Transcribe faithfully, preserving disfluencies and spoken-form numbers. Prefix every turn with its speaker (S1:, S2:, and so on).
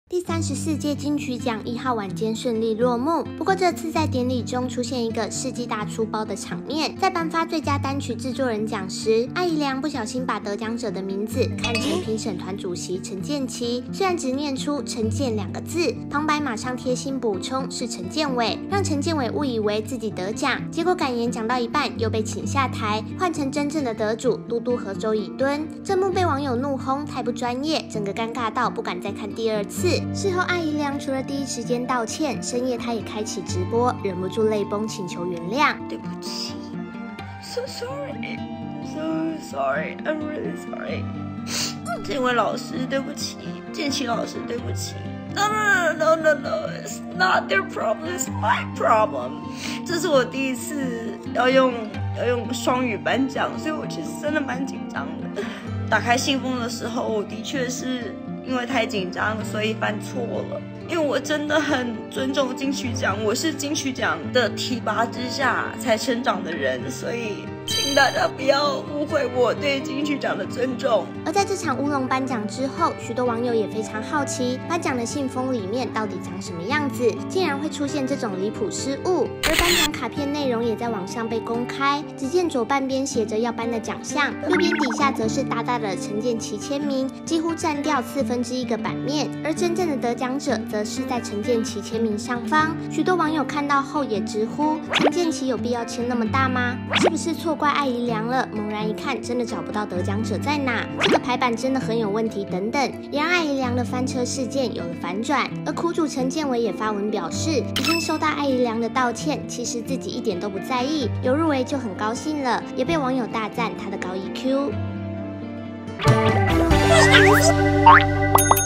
S1: 第三十四届金曲奖一号晚间顺利落幕，不过这次在典礼中出现一个世纪大出包的场面。在颁发最佳单曲制作人奖时，艾怡良不小心把得奖者的名字看成评审团主席陈建骐，虽然只念出陈建两个字，旁白马上贴心补充是陈建伟，让陈建伟误以为自己得奖。结果感言讲到一半又被请下台，换成真正的得主嘟嘟和周以敦。这幕被网友怒轰太不专业，整个尴尬到不敢再看第二次。事后艾怡良除了第一时间道歉，深夜他也开启直播，忍不住泪崩请求原谅。
S2: 对不起 ，so sorry, so sorry, I'm really sorry。建伟老师，对不起；建骐老师，对不起。No no no no no no, it's not their problem, it's my problem。这是我第一次要用要用双语颁奖，所以我其实真的蛮紧张的。打开信封的时候，我的确是因为太紧张，所以犯错了。因为我真的很尊重金曲奖，我是金曲奖的提拔之下才成长的人，所以请大家不要误会我对金曲奖的尊重。
S1: 而在这场乌龙颁奖之后，许多网友也非常好奇，颁奖的信封里面到底长什么样子，竟然会出现这种离谱失误。而颁奖卡片内容也在网上被公开，只见左半边写着要颁的奖项，右边底下则是大大的陈建骐签名，几乎占掉四分之一个版面。而真正的得奖者则是在陈建骐签名上方。许多网友看到后也直呼：陈建骐有必要签那么大吗？是不是错怪艾怡良了？猛然一看，真的找不到得奖者在哪，这个排版真的很有问题，等等，也让艾怡良的翻车事件有了反转。而苦主陈建伟也发文表示，已经收到艾怡良的道歉，其实自己一点都不在意，有入围就很高兴了，也被网友大赞他的高 E Q。